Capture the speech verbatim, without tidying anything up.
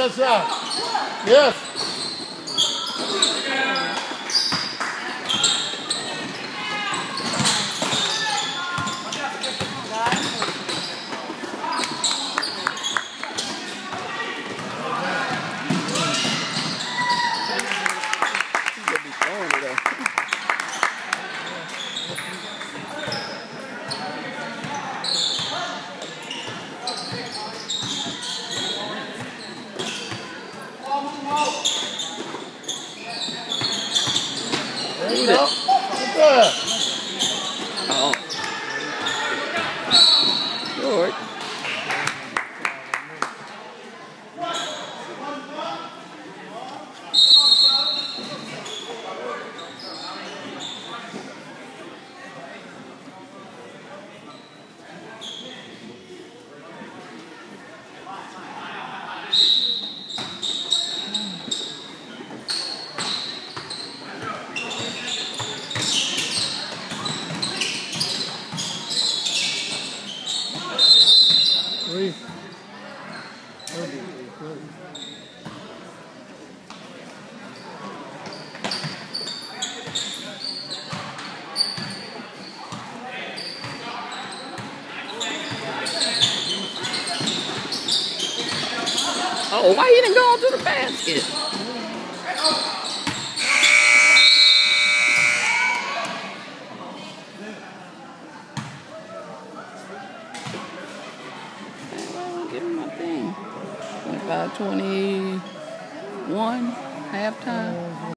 that shot. Yes. There you go. Good there. Oh. Short. Three. Oh, why you didn't go to the basket? Give me my thing. twenty-five twenty-one, halftime.